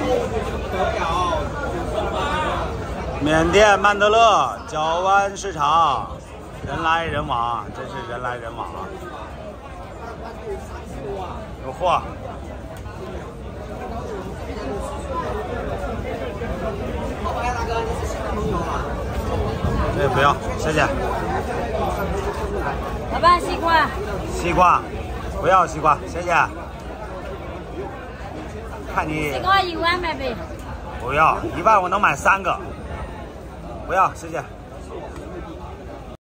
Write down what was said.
缅甸曼德勒角湾市场，人来人往，真是人来人往啊！有货。这不要，谢谢。 老板，西瓜。 西瓜，不要西瓜，谢谢。看你。 西瓜1万买呗。 不要，1万我能买3个。不要，谢谢。